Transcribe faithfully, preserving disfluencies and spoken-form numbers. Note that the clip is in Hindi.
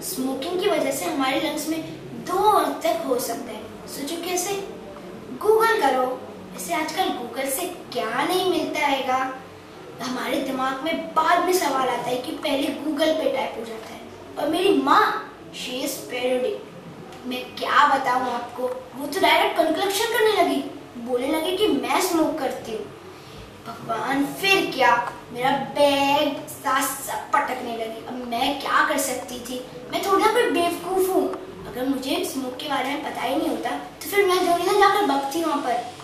स्मोकिंग की वजह से हमारे लंग्स में दो तक हो सकता है। सोचो कैसे? गूगल करो। वैसे आजकल गूगल से क्या नहीं मिलता हैगा। हमारे दिमाग में बाद में सवाल आता है कि पहले गूगल पे टाइप हो जाता है। और मेरी माँ शी इज पैरोडिक, मैं क्या बताऊँ आपको, वो तो डायरेक्ट कंक्लूजन करने लगी, बोलने लगी कि मैं स्मोक करती हूँ। भगवान फिर क्या, मेरा बैग सांस सब पटकने लगी। अब मैं क्या कर सकती थी, मैं थोड़ा कोई बेवकूफ हूँ। अगर मुझे स्मोक के बारे में पता ही नहीं होता तो फिर मैं जो ना जाकर बकती वहाँ पर।